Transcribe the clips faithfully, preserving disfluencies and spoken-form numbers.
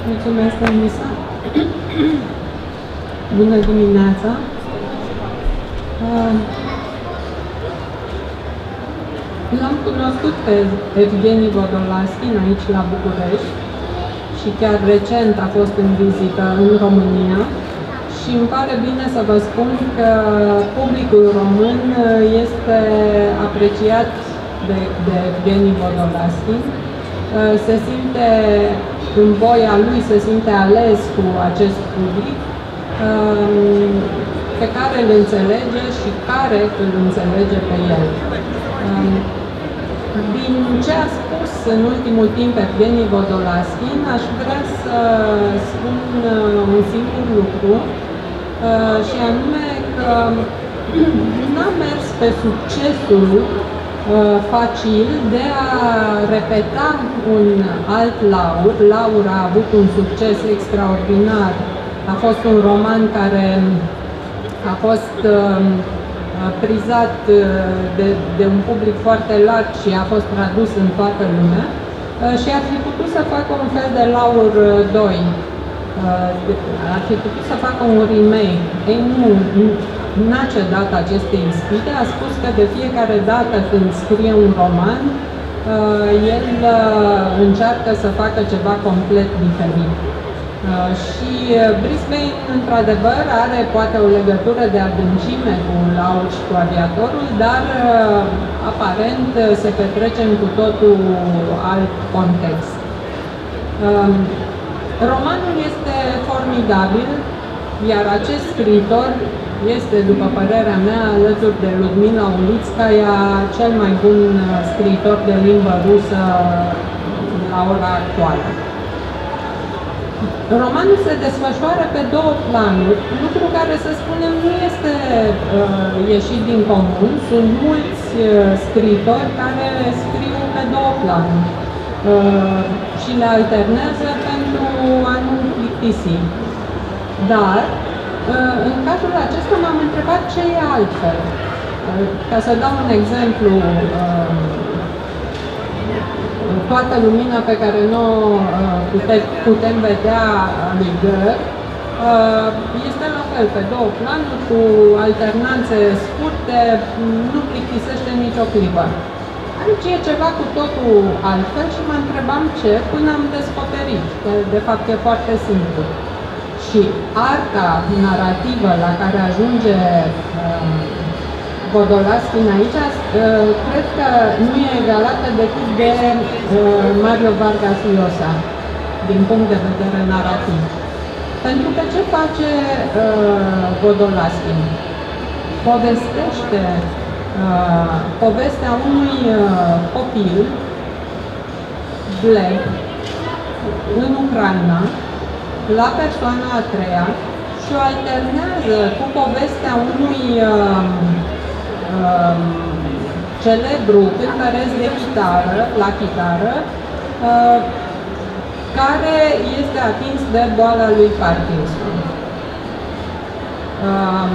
Mulțumesc, Anisa. Bună dimineața. L-am cunoscut pe Evgeni Vodolaskin aici la București și chiar recent a fost în vizită în România și îmi pare bine să vă spun că publicul român este apreciat de, de Evgeni Vodolaskin. Se simte în voia lui, se simte ales cu acest public pe care îl înțelege și care îl înțelege pe el. Din ce a spus în ultimul timp Evgeni Vodolaskin, aș vrea să spun un singur lucru, și anume că n-a mers pe succesul facil de a repeta un alt Laur. Laur a avut un succes extraordinar. A fost un roman care a fost prizat de, de un public foarte larg și a fost tradus în toată lumea și ar fi putut să facă un fel de Laur doi. Ar fi putut să facă un remake. Ei, nu, n-a cedat aceste ispite, a spus că de fiecare dată când scrie un roman, el încearcă să facă ceva complet diferit. Și Brisbane, într-adevăr, are poate o legătură de adâncime cu Laur și cu Aviatorul, dar aparent se petrece în cu totul alt context. Romanul este formidabil, iar acest scriitor este, după părerea mea, alături de Ludmila Ulitskaya, cel mai bun scriitor de limbă rusă la ora actuală. Romanul se desfășoară pe două planuri, lucru care, să spunem, nu este uh, ieșit din comun. Sunt mulți uh, scriitori care scriu pe două planuri uh, și le alternează pentru a nu plictisi. Dar, uh, în cazul acesta m-am întrebat ce e altfel. Uh, ca să dau un exemplu, uh, toată lumina pe care nu putem, putem vedea lui Goethe este la fel, pe două planuri, cu alternanțe scurte, nu plictisește nicio clipă. Aici e ceva cu totul altfel și mă întrebam ce, până am descoperit, că de fapt e foarte simplu. Și arta narrativă la care ajunge Vodolaskin aici, cred că nu e egalată decât de Mario Vargas Llosa, din punct de vedere narrativ. Pentru că ce face Vodolaskin? Povestește povestea unui copil bled în Ucraina, la persoana a treia, și o alternează cu povestea unui Uh, celebru cântăreț de chitară, la chitară, uh, care este atins de boala lui Parkinson. Uh,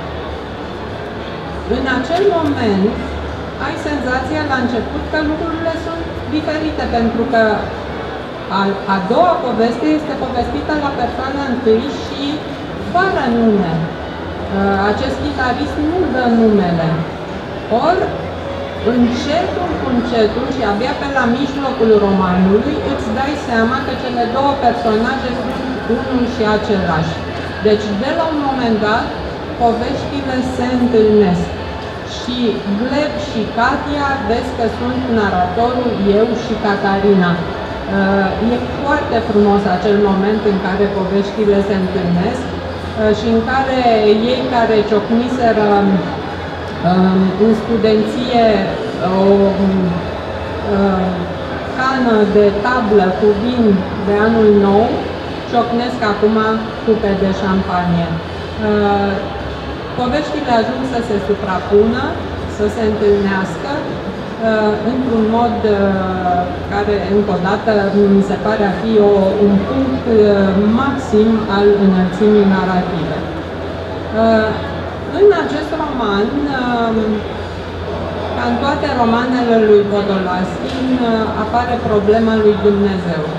în acel moment ai senzația la început că lucrurile sunt diferite, pentru că a, a doua poveste este povestită la persoana întâi și fără nume. Acest chitarist nu dă numele. Ori, încetul cu încetul și abia pe la mijlocul romanului îți dai seama că cele două personaje sunt unul și același. Deci, de la un moment dat, poveștile se întâlnesc. Și Gleb și Katia vezi că sunt naratorul, eu și Catarina. E foarte frumos acel moment în care poveștile se întâlnesc și în care ei care ciocniseră um, în studenție o um, cană de tablă cu vin de anul nou, ciocnesc acum cupe de șampanie. Uh, poveștile ajung să se suprapună, să se întâlnească uh, într-un mod uh, care, încă o dată, mi se pare a fi o, un punct uh, maxim al înălțimii narrative. Uh, în acest roman, uh, ca în toate romanele lui Vodolaskin, uh, apare problema lui Dumnezeu.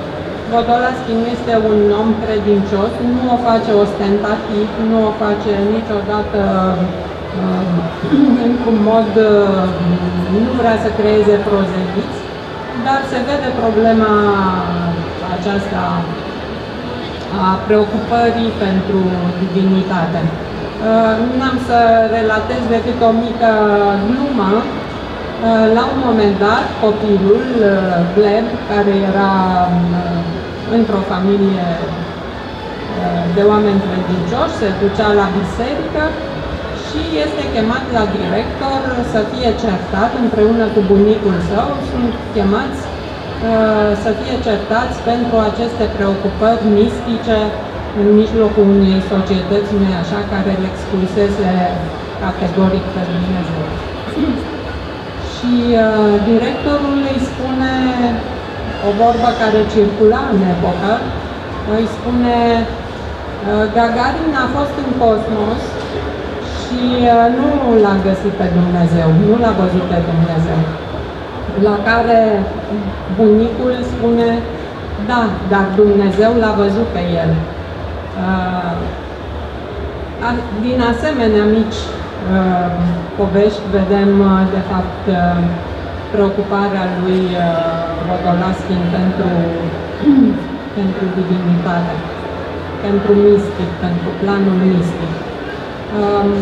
Vodolaskin este un om credincios, nu o face ostentativ, nu o face niciodată uh, într-un mod, uh, nu vrea să creeze prozeliți, dar se vede problema aceasta a preocupării pentru divinitate. Uh, N-am să relatez decât o mică glumă. Uh, la un moment dat, copilul, uh, Gleb, care era uh, într-o familie uh, de oameni credincioși, se ducea la biserică și este chemat la director să fie certat împreună cu bunicul său. Sunt chemați uh, să fie certați pentru aceste preocupări mistice în mijlocul unei societăți, nu așa, care le expulseze categoric pe Dumnezeu. Și uh, directorul îi spune o vorbă care circula în epocă, îi spune uh, Gagarin a fost în cosmos și uh, nu l-a găsit pe Dumnezeu, nu l-a văzut pe Dumnezeu. La care bunicul spune, da, dar Dumnezeu l-a văzut pe el. Uh, din asemenea mici uh, povești vedem uh, de fapt uh, preocuparea lui uh, Vodolaskin pentru, pentru divinitate, pentru mistic, pentru planul mistic. Um,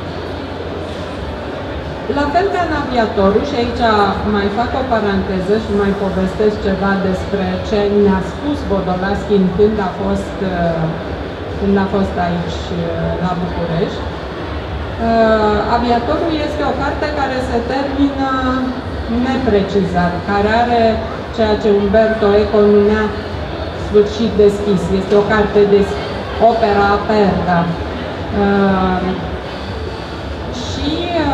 La fel ca în Aviatorul, și aici mai fac o paranteză și mai povestesc ceva despre ce ne-a spus Vodolaskin când a fost, când a fost aici la București. Aviatorul este o carte care se termină neprecizat, care are ceea ce Umberto Eco numea sfârșit deschis. Este o carte de opera aperta. Și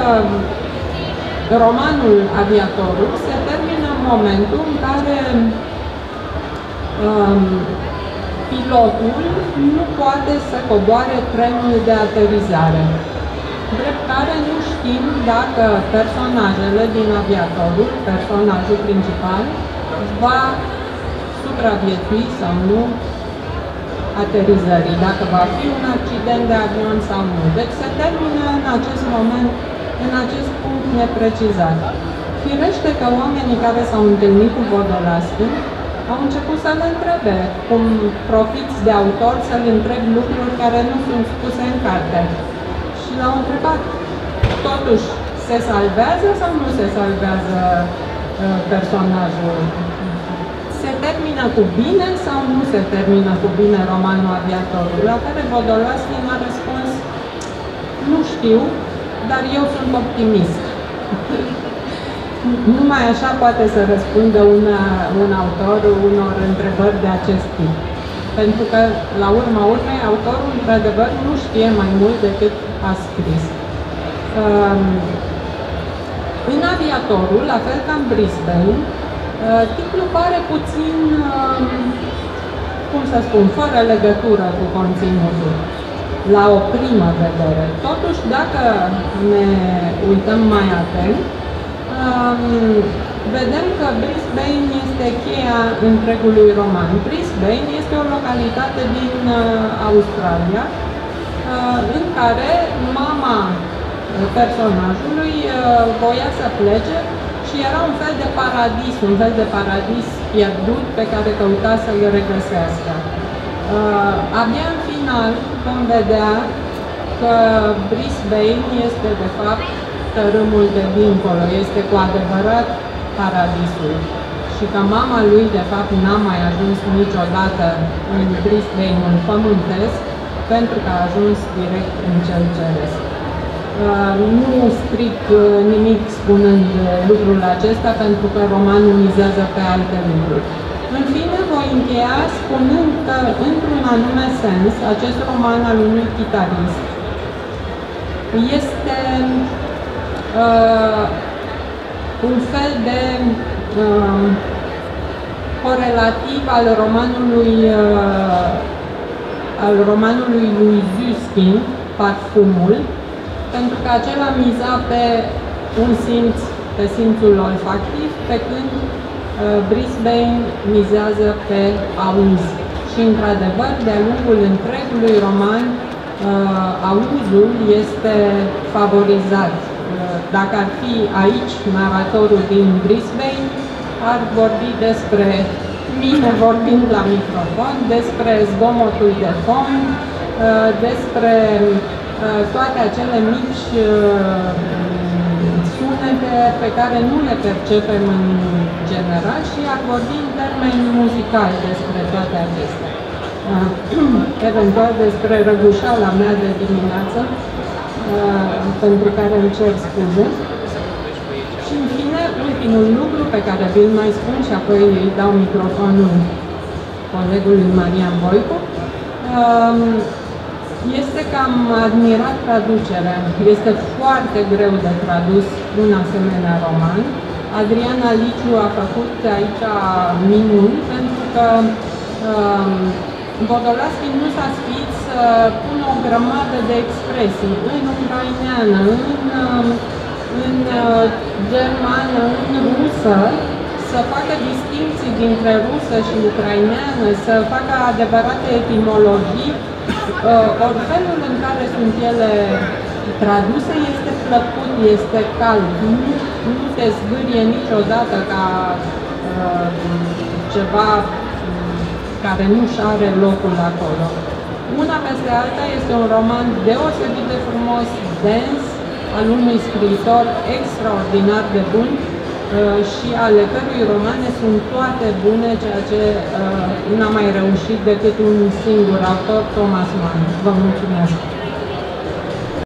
romanul Aviatorul se termină în momentul în care um, pilotul nu poate să coboare trenul de aterizare. Drept care nu știm dacă personajele din Aviatorul, personajul principal, va supraviețui sau nu aterizării, dacă va fi un accident de avion sau nu. Deci se termină în acest moment, în acest punct neprecizat. Firește că oamenii care s-au întâlnit cu Vodolaskin au început să-l întrebe, cum profiți de autor să-l întrebi lucruri care nu sunt spuse în carte. Și l-au întrebat, totuși, se salvează sau nu se salvează uh, personajul? Se termină cu bine sau nu se termină cu bine romanul Aviatorul? La care Vodolaskin a răspuns, nu știu, dar eu sunt optimist. Numai așa poate să răspundă una, un autor unor întrebări de acest tip. Pentru că, la urma urmei, autorul, într-adevăr, nu știe mai mult decât a scris. Um, în Aviatorul, la fel ca în Brisbane, uh, titlul pare puțin, uh, cum să spun, fără legătură cu conținutul, la o primă vedere. Totuși, dacă ne uităm mai atent, um, vedem că Brisbane este cheia întregului roman. Brisbane este o localitate din uh, Australia, uh, în care mama personajului uh, voia să plece și era un fel de paradis, un fel de paradis pierdut pe care căuta să-l regăsească. Uh, abia în final vom vedea că Brisbane este de fapt tărâmul de dincolo, este cu adevărat paradisul și că mama lui de fapt n-a mai ajuns niciodată în Brisbane-ul pământesc pentru că a ajuns direct în cel ceresc. Uh, nu stric uh, nimic spunând uh, lucrul acesta pentru că romanul mizează pe alte lucruri. În fine, voi încheia spunând că, într-un anume sens, acest roman al unui chitarist este uh, un fel de uh, corelativ al romanului, uh, al romanului lui Susskind, Parfumul, pentru că acela miza pe un simț, pe simțul olfactiv, pe când Brisbane mizează pe auz și, într-adevăr, de-a lungul întregului roman, auzul este favorizat. Dacă ar fi aici naratorul din Brisbane, ar vorbi despre mine vorbind la microfon, despre zgomotul de fond, despre toate acele mici sunete pe care nu le percepem în general și ar vorbi în termeni muzicali despre toate acestea. Eventual despre răgușala mea de dimineață, pentru care îmi cer scuze. Și, în fine, ultimul lucru pe care vi-l mai spun și apoi îi dau microfonul colegului Marian Voicu, este că am admirat traducerea. Este foarte greu de tradus un asemenea roman. Adriana Liciu a făcut aici minuni, pentru că Vodolaschi nu s-a sfiit să pună o grămadă de expresii în ucraineană, în, în germană, în rusă, să facă distinții dintre rusă și ucraineană, să facă adevărate etimologii. Ori felul în care sunt ele traduse este plăcut, este cald, nu, nu te zgârie niciodată ca uh, ceva care nu-și are locul acolo. Una peste alta este un roman deosebit de frumos, dens, al unui scriitor extraordinar de bun uh, și ale cărui romane sunt toate bune, ceea ce uh, n-a mai reușit decât un singur autor, Thomas Mann. Vă mulțumesc!